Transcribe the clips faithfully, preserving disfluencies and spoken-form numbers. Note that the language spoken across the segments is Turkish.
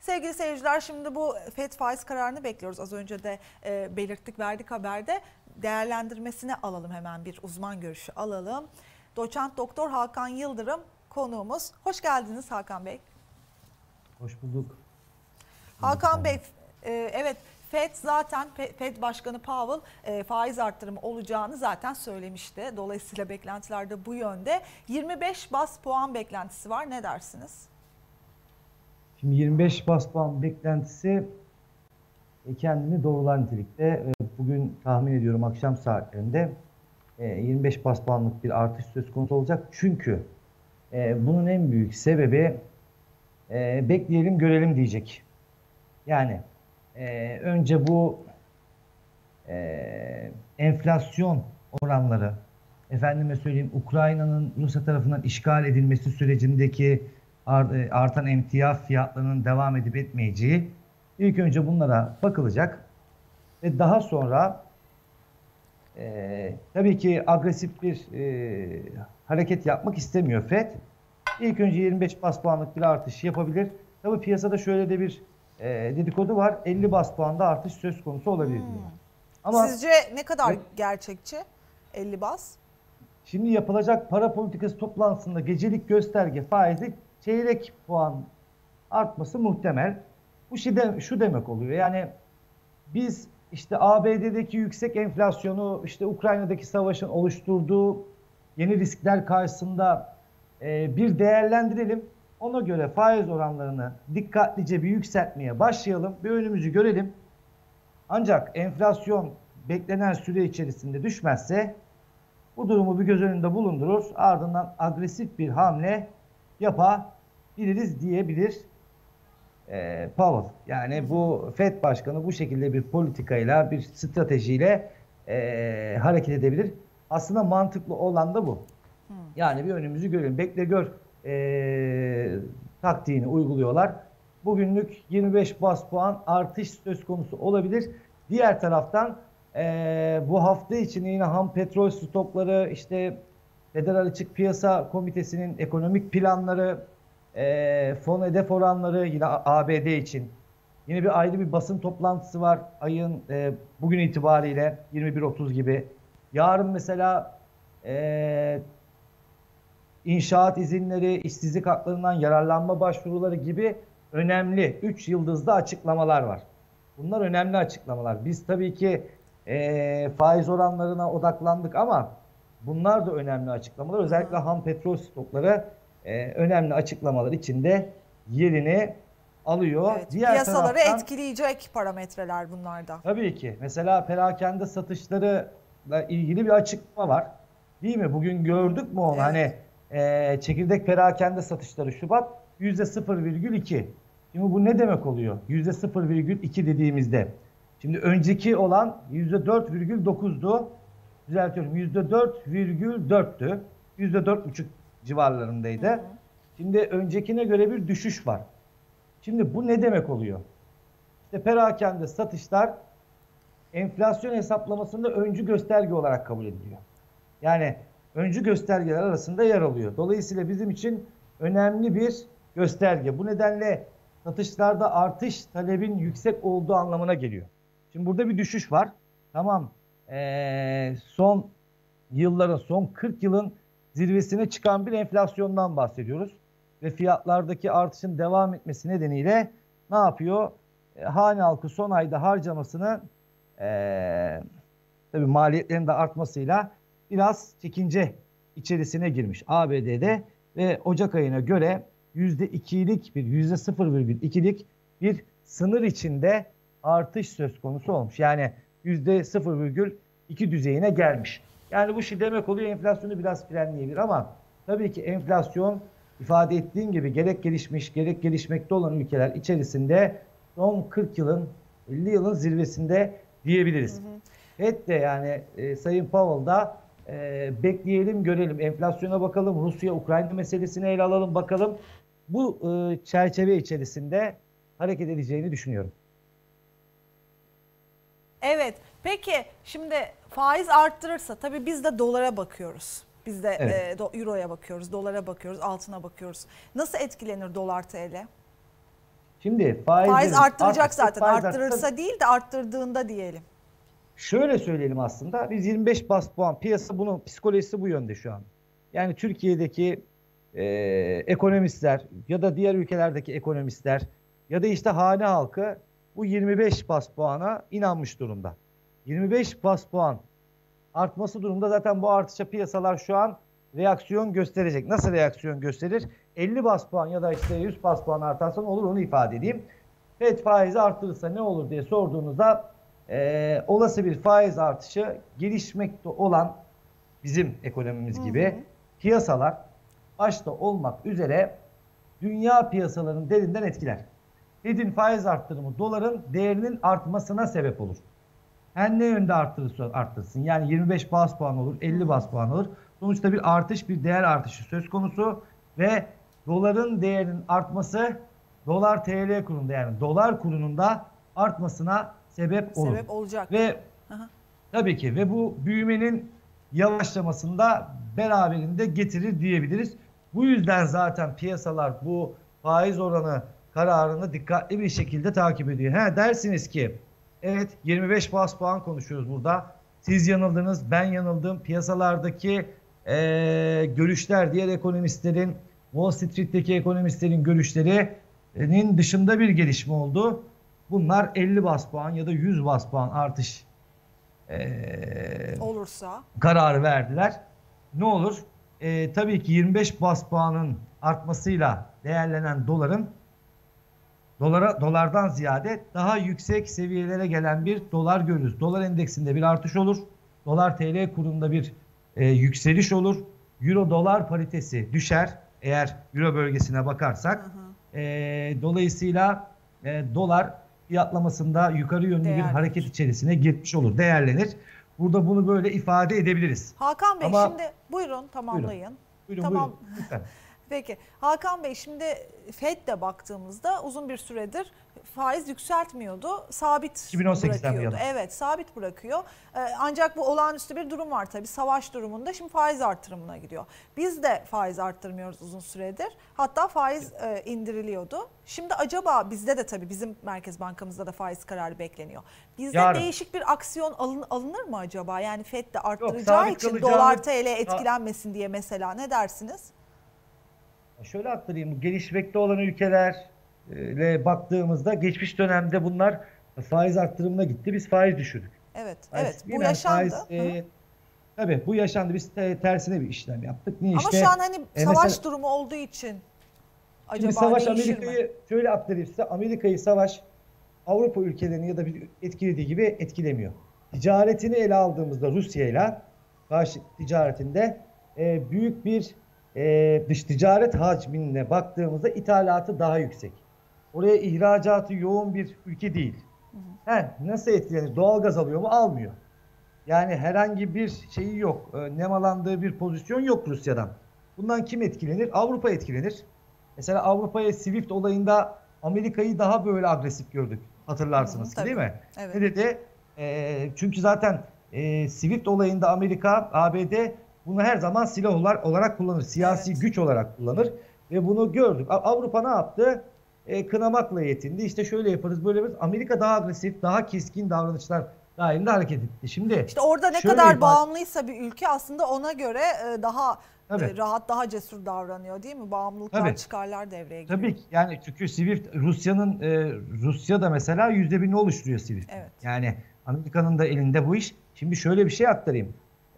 Sevgili seyirciler, şimdi bu F E D faiz kararını bekliyoruz. Az önce de e, belirttik, verdik haberde. Değerlendirmesini alalım, hemen bir uzman görüşü alalım. Doçent Doktor Hakan Yıldırım konuğumuz. Hoş geldiniz Hakan Bey. Hoş bulduk. Hakan Bey, e, evet F E D zaten F E D Başkanı Powell e, faiz arttırımı olacağını zaten söylemişti. Dolayısıyla beklentiler de bu yönde. yirmi beş bas puan beklentisi var. Ne dersiniz? Şimdi yirmi beş bas puan beklentisi kendini doğrular nitelikte. Bugün tahmin ediyorum akşam saatlerinde yirmi beş bas puanlık bir artış söz konusu olacak. Çünkü bunun en büyük sebebi bekleyelim görelim diyecek. Yani önce bu enflasyon oranları, efendime söyleyeyim Ukrayna'nın Rusya tarafından işgal edilmesi sürecindeki artan emtia fiyatlarının devam edip etmeyeceği, ilk önce bunlara bakılacak ve daha sonra e, tabii ki agresif bir e, hareket yapmak istemiyor F E D. İlk önce yirmi beş bas puanlık bir artış yapabilir. Tabii piyasada şöyle de bir e, dedikodu var. elli bas puanda artış söz konusu olabilir diyor. Hmm. Ama sizce ne kadar evet, gerçekçi elli bas? Şimdi yapılacak para politikası toplantısında gecelik gösterge faizi çeyrek puan artması muhtemel. Bu şey de, şu demek oluyor. Yani biz işte A B D'deki yüksek enflasyonu, işte Ukrayna'daki savaşın oluşturduğu yeni riskler karşısında e, bir değerlendirelim. Ona göre faiz oranlarını dikkatlice bir yükseltmeye başlayalım. Bir önümüzü görelim. Ancak enflasyon beklenen süre içerisinde düşmezse bu durumu bir göz önünde bulundurur. Ardından agresif bir hamle yapabiliriz diyebilir e, Powell. Yani hı hı. Bu F E D Başkanı bu şekilde bir politikayla, bir stratejiyle e, hareket edebilir. Aslında mantıklı olan da bu. Hı. Yani bir önümüzü görelim. Bekle gör e, taktiğini uyguluyorlar. Bugünlük yirmi beş bas puan artış söz konusu olabilir. Diğer taraftan Ee, bu hafta için yine ham petrol stokları, işte Federal Açık Piyasa Komitesi'nin ekonomik planları, e, fon hedef oranları yine A B D için. Yine bir ayrı bir basın toplantısı var ayın e, bugün itibariyle yirmi bir otuz gibi. Yarın mesela e, inşaat izinleri, işsizlik haklarından yararlanma başvuruları gibi önemli üç yıldızlı açıklamalar var. Bunlar önemli açıklamalar. Biz tabii ki E, faiz oranlarına odaklandık ama bunlar da önemli açıklamalar. Özellikle ham petrol stokları e, önemli açıklamalar içinde yerini alıyor. Evet, Diğer piyasaları taraftan, etkileyecek parametreler bunlarda. Tabii ki. Mesela perakende satışlarıyla ilgili bir açıklama var. Değil mi? Bugün gördük mü onu? Evet. Hani e, çekirdek perakende satışları Şubat yüzde sıfır virgül iki. Şimdi bu ne demek oluyor? yüzde sıfır virgül iki dediğimizde. Şimdi önceki olan yüzde dört virgül dokuzdu. Düzeltiyorum. yüzde dört virgül dörttü. yüzde dört buçuk civarlarındaydı. Hı hı. Şimdi öncekine göre bir düşüş var. Şimdi bu ne demek oluyor? İşte perakende satışlar enflasyon hesaplamasında öncü gösterge olarak kabul ediliyor. Yani öncü göstergeler arasında yer alıyor. Dolayısıyla bizim için önemli bir gösterge. Bu nedenle satışlarda artış talebin yüksek olduğu anlamına geliyor. Şimdi burada bir düşüş var. Tamam. Ee, son yılların, son kırk yılın zirvesine çıkan bir enflasyondan bahsediyoruz. Ve fiyatlardaki artışın devam etmesi nedeniyle ne yapıyor? E, hane halkı son ayda harcamasını e, tabii maliyetlerin de artmasıyla biraz çekince içerisine girmiş A B D'de ve Ocak ayına göre yüzde ikilik bir yüzde sıfır virgül ikilik bir sınır içinde artış söz konusu olmuş. Yani yüzde sıfır virgül iki düzeyine gelmiş. Yani bu şey demek oluyor, enflasyonu biraz frenleyebilir ama tabii ki enflasyon ifade ettiğim gibi gerek gelişmiş gerek gelişmekte olan ülkeler içerisinde son kırk yılın elli yılın zirvesinde diyebiliriz. F E D de yani e, Sayın Powell da e, bekleyelim görelim, enflasyona bakalım, Rusya-Ukrayna meselesini ele alalım bakalım. Bu e, çerçeve içerisinde hareket edeceğini düşünüyorum. Evet. Peki şimdi faiz arttırırsa tabii biz de dolara bakıyoruz. Biz de evet. e, euroya bakıyoruz, dolara bakıyoruz, altına bakıyoruz. Nasıl etkilenir dolar T L? Şimdi faizlerin, Faiz arttıracak artık zaten. faiz Arttırırsa arttı- değil de arttırdığında diyelim. Şöyle söyleyelim aslında. Biz yirmi beş bas puan, piyasa bunun psikolojisi bu yönde şu an. Yani Türkiye'deki e, ekonomistler ya da diğer ülkelerdeki ekonomistler ya da işte hane halkı bu yirmi beş bas puana inanmış durumda. yirmi beş bas puan artması durumda zaten bu artışa piyasalar şu an reaksiyon gösterecek. Nasıl reaksiyon gösterir? elli bas puan ya da işte yüz bas puan artarsa ne olur onu ifade edeyim. Fed faizi arttırırsa ne olur diye sorduğunuzda e, olası bir faiz artışı gelişmekte olan bizim ekonomimiz gibi hı hı. piyasalar başta olmak üzere dünya piyasalarının derinden etkiler. Fed'in faiz arttırımı doların değerinin artmasına sebep olur. Her ne yönde arttırırsa arttırsın. Yani yirmi beş bas puan olur, elli bas puan olur. Sonuçta bir artış, bir değer artışı söz konusu ve doların değerinin artması dolar T L kurunda yani dolar kurunun da artmasına sebep olur. Sebep olacak. Ve Aha. tabii ki ve bu büyümenin yavaşlamasında beraberinde getirir diyebiliriz. Bu yüzden zaten piyasalar bu faiz oranı kararını dikkatli bir şekilde takip ediyor. Ha dersiniz ki evet yirmi beş bas puan konuşuyoruz burada. Siz yanıldınız, ben yanıldım. Piyasalardaki e, görüşler, diğer ekonomistlerin, Wall Street'teki ekonomistlerin görüşlerinin dışında bir gelişme oldu. Bunlar elli bas puan ya da yüz bas puan artış e, olursa kararı verdiler. Ne olur? E, tabii ki yirmi beş bas puanın artmasıyla değerlenen doların dolara dolardan ziyade daha yüksek seviyelere gelen bir dolar görürüz. Dolar endeksinde bir artış olur. Dolar T L kurunda bir e, yükseliş olur. Euro dolar paritesi düşer eğer Euro bölgesine bakarsak. Hı hı. E, dolayısıyla e, dolar fiyatlamasında yukarı yönlü bir hareket içerisine girmiş olur, değerlenir. Burada bunu böyle ifade edebiliriz. Hakan Bey Ama, şimdi buyurun tamamlayın. Buyurun, buyurun, tamam. buyurun lütfen. Peki Hakan Bey şimdi Fed'de baktığımızda uzun bir süredir faiz yükseltmiyordu. Sabit iki bin on sekizden bırakıyordu. Evet sabit bırakıyor. Ee, ancak bu olağanüstü bir durum var tabii. Savaş durumunda şimdi faiz artırımına gidiyor. Biz de faiz arttırmıyoruz uzun süredir. Hatta faiz e, indiriliyordu. Şimdi acaba bizde de tabii bizim Merkez Bankamızda da faiz kararı bekleniyor. Bizde Yarın. değişik bir aksiyon alın, alınır mı acaba? Yani Fed de arttıracağı Yok, için kalacağını... dolar T L etkilenmesin diye mesela ne dersiniz? Şöyle aktarayım. Gelişmekte olan ülkelerle baktığımızda geçmiş dönemde bunlar faiz arttırımına gitti. Biz faiz düşürdük. Evet, faiz, evet. Bu yaşandı. Faiz, e, tabii bu yaşandı. Biz te, tersine bir işlem yaptık. Niye Ama işte, şu an hani e, savaş mesela, durumu olduğu için acaba şimdi savaş değişir Amerika'yı mi? şöyle aktarayım size. Amerika'yı savaş Avrupa ülkelerini ya da bir etkilediği gibi etkilemiyor. Ticaretini ele aldığımızda Rusya'yla karşı ticaretinde e, büyük bir e, dış ticaret hacmine baktığımızda ithalatı daha yüksek. Oraya ihracatı yoğun bir ülke değil. Hı hı. He, nasıl etkilenir? Doğalgaz alıyor mu? Almıyor. Yani herhangi bir şeyi yok. E, nemalandığı bir pozisyon yok Rusya'dan. Bundan kim etkilenir? Avrupa etkilenir. Mesela Avrupa'ya Swift olayında Amerika'yı daha böyle agresif gördük. Hatırlarsınız hı hı, ki değil mi? Evet. Ne dedi? E, çünkü zaten e, Swift olayında Amerika, A B D bunu her zaman silah olarak kullanır. Siyasi evet. güç olarak kullanır. Ve bunu gördük. Avrupa ne yaptı? E, kınamakla yetindi. İşte şöyle yaparız, böyle yaparız. Amerika daha agresif, daha keskin davranışlar dahilinde hareket etti. Şimdi İşte orada ne kadar ifade... bağımlıysa bir ülke aslında ona göre daha Tabii. rahat, daha cesur davranıyor değil mi? Bağımlılıklar, Tabii. çıkarlar devreye giriyor. Tabii ki. Yani çünkü Swift Rusya'nın e, Rusya'da mesela yüzde birini oluşturuyor Swift. Evet. Yani Amerika'nın da elinde bu iş. Şimdi şöyle bir şey aktarayım.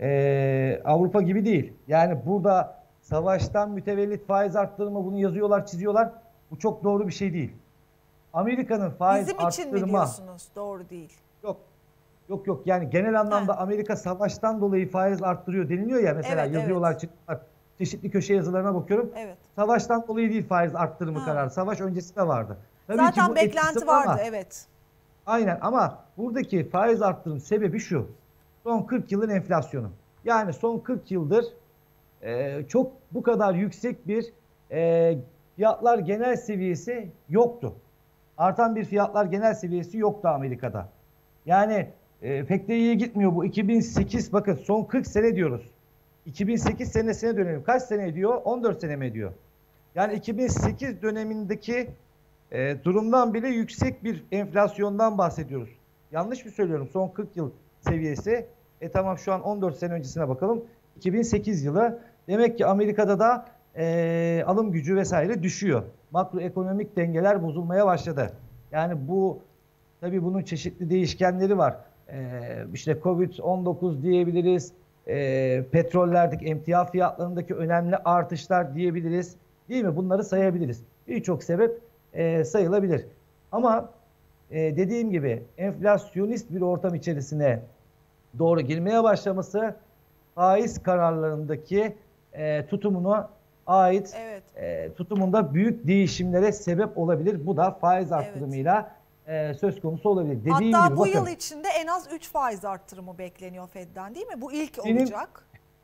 Ee, Avrupa gibi değil. Yani burada savaştan mütevellit faiz arttırma bunu yazıyorlar, çiziyorlar. Bu çok doğru bir şey değil. Amerika'nın faiz Bizim arttırma... için mi diyorsunuz? Doğru değil. Yok. Yok yok yani genel anlamda He. Amerika savaştan dolayı faiz arttırıyor deniliyor ya mesela evet, yazıyorlar evet. çıktılar. Çeşitli köşe yazılarına bakıyorum. Evet. Savaştan dolayı değil faiz arttırımı ha. kararı. Savaş öncesi de vardı. Tabii Zaten ki bu beklenti vardı ama, evet. Aynen ama buradaki faiz arttırım sebebi şu. Son kırk yılın enflasyonu. Yani son kırk yıldır e, çok bu kadar yüksek bir e, fiyatlar genel seviyesi yoktu. Artan bir fiyatlar genel seviyesi yoktu Amerika'da. Yani e, pek de iyi gitmiyor bu. iki bin sekiz bakın son kırk sene diyoruz. iki bin sekiz senesine dönelim. Kaç sene ediyor? on dört sene mi ediyor? Yani iki bin sekiz dönemindeki e, durumdan bile yüksek bir enflasyondan bahsediyoruz. Yanlış mı söylüyorum? Son kırk yıl seviyesi. E tamam, şu an on dört sene öncesine bakalım. iki bin sekiz yılı. Demek ki Amerika'da da e, alım gücü vesaire düşüyor. Makroekonomik dengeler bozulmaya başladı. Yani bu, tabii bunun çeşitli değişkenleri var. Ee, işte Covid on dokuz diyebiliriz. Ee, petrollerdeki emtia fiyatlarındaki önemli artışlar diyebiliriz. Değil mi? Bunları sayabiliriz. Birçok sebep e, sayılabilir. Ama e, dediğim gibi enflasyonist bir ortam içerisine doğru girmeye başlaması faiz kararlarındaki e, tutumuna ait Evet. e, tutumunda büyük değişimlere sebep olabilir. Bu da faiz Evet. arttırımıyla e, söz konusu olabilir. Dediğim Hatta gibi bu bakın, yıl içinde en az üç faiz arttırımı bekleniyor Fed'den, değil mi? Bu ilk Benim- olacak.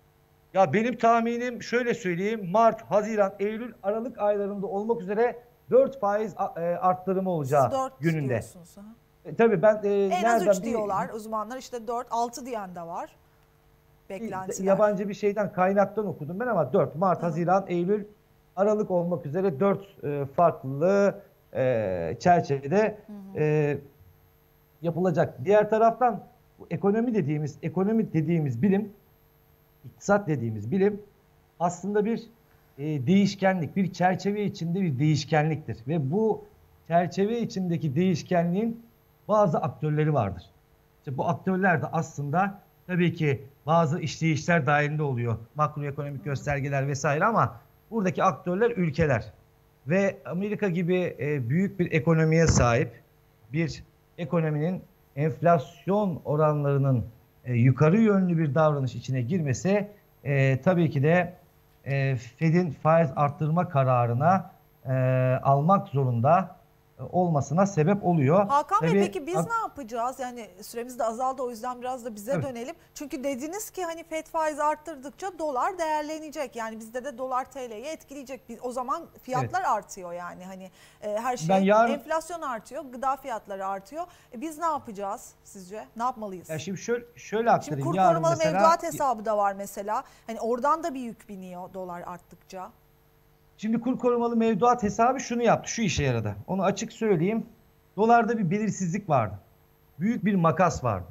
ya benim tahminim şöyle söyleyeyim. Mart, Haziran, Eylül, Aralık aylarında olmak üzere dört faiz a- e, arttırımı olacağı Siz dört gününde. diyorsunuz. Ha. E, tabii ben e, En az nereden üç bir- diyorlar uzmanlar, işte dört altı diyen de var. Beklentiler. yabancı bir şeyden, kaynaktan okudum ben, ama dört Mart, Hı hı. Haziran, Eylül, Aralık olmak üzere dört e, farklı e, çerçevede e, yapılacak. Diğer taraftan bu ekonomi dediğimiz ekonomi dediğimiz bilim, iktisat dediğimiz bilim aslında bir e, değişkenlik, bir çerçeve içinde bir değişkenliktir ve bu çerçeve içindeki değişkenliğin bazı aktörleri vardır. İşte bu aktörler de aslında tabii ki bazı işleyişler dahilinde oluyor. Makroekonomik göstergeler vesaire, ama buradaki aktörler ülkeler. Ve Amerika gibi e, büyük bir ekonomiye sahip bir ekonominin enflasyon oranlarının e, yukarı yönlü bir davranış içine girmesi e, tabii ki de e, Fed'in faiz arttırma kararına e, almak zorunda e, olmasına sebep oluyor. Hakan Bey, Tabii, peki biz ne yapacağız? Yani süremiz de azaldı, o yüzden biraz da bize Evet. dönelim. Çünkü dediniz ki hani Fed faiz arttırdıkça dolar değerlenecek. Yani bizde de dolar T L'yi etkileyecek. Biz, o zaman fiyatlar artıyor yani. Hani e, her şey, Ben yarın- enflasyon artıyor, gıda fiyatları artıyor. E, biz ne yapacağız sizce? Ne yapmalıyız? Ya şimdi şöyle şöyle Şimdi aktarayım. kur Yarın korumalı mesela- mevduat hesabı da var mesela. Hani oradan da bir yük biniyor dolar arttıkça. Şimdi kur korumalı mevduat hesabı şunu yaptı, şu işe yaradı. Onu açık söyleyeyim. Dolarda bir belirsizlik vardı. Büyük bir makas vardı.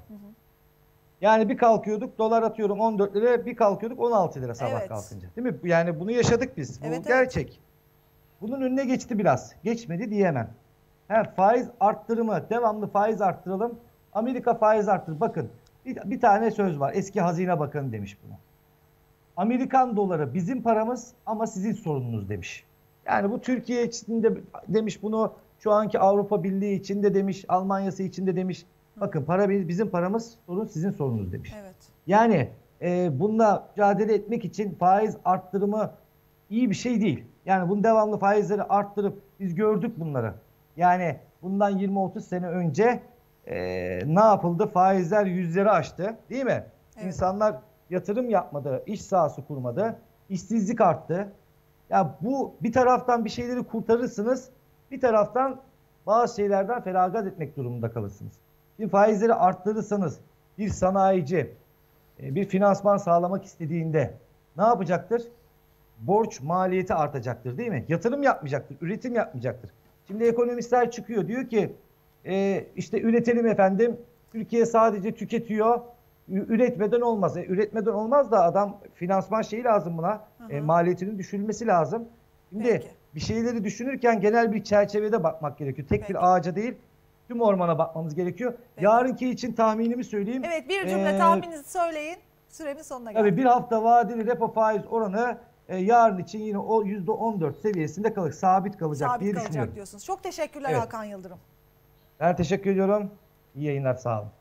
Yani bir kalkıyorduk, dolar atıyorum on dört lira, bir kalkıyorduk on altı lira sabah Evet. kalkınca. Değil mi? Yani bunu yaşadık biz. Bu Evet, evet. gerçek. Bunun önüne geçti biraz. Geçmedi diyemem. He, faiz arttırımı, devamlı faiz arttıralım. Amerika faiz arttır. Bakın bir, bir tane söz var. Eski Hazine Bakanı demiş bunu. Amerikan doları bizim paramız ama sizin sorununuz demiş. Yani bu Türkiye için de demiş bunu, şu anki Avrupa Birliği için de demiş, Almanya'sı için de demiş. Bakın para bizim paramız, sorun sizin sorununuz demiş. Evet. Yani e, bununla mücadele etmek için faiz arttırımı iyi bir şey değil. Yani bunu devamlı faizleri arttırıp biz gördük bunları. Yani bundan yirmi otuz sene önce e, ne yapıldı? Faizler yüzleri aştı, değil mi? Evet. İnsanlar yatırım yapmadı, iş sahası kurmadı, işsizlik arttı. Ya bu, bir taraftan bir şeyleri kurtarırsınız, bir taraftan bazı şeylerden feragat etmek durumunda kalırsınız. Şimdi faizleri arttırırsanız bir sanayici bir finansman sağlamak istediğinde ne yapacaktır? Borç maliyeti artacaktır, değil mi? Yatırım yapmayacaktır, üretim yapmayacaktır. Şimdi ekonomistler çıkıyor, diyor ki e, işte üretelim efendim, Türkiye sadece tüketiyor, üretmeden olmaz. E, üretmeden olmaz da adam finansman şeyi lazım buna, e, maliyetinin düşürülmesi lazım. Şimdi Peki. bir şeyleri düşünürken genel bir çerçevede bakmak gerekiyor. Tek Peki. bir ağaca değil, tüm ormana bakmamız gerekiyor. Peki. Yarınki için tahminimi söyleyeyim. Evet, bir cümle Ee, tahmininizi söyleyin. Süremin sonuna geldik. Tabii bir hafta vadeli repo faiz oranı e, yarın için yine o yüzde on dört seviyesinde kalacak, sabit kalacak Sabit diye kalacak düşünüyorum. diyorsunuz. Çok teşekkürler Evet. Hakan Yıldırım. Ben teşekkür ediyorum. İyi yayınlar, sağ olun.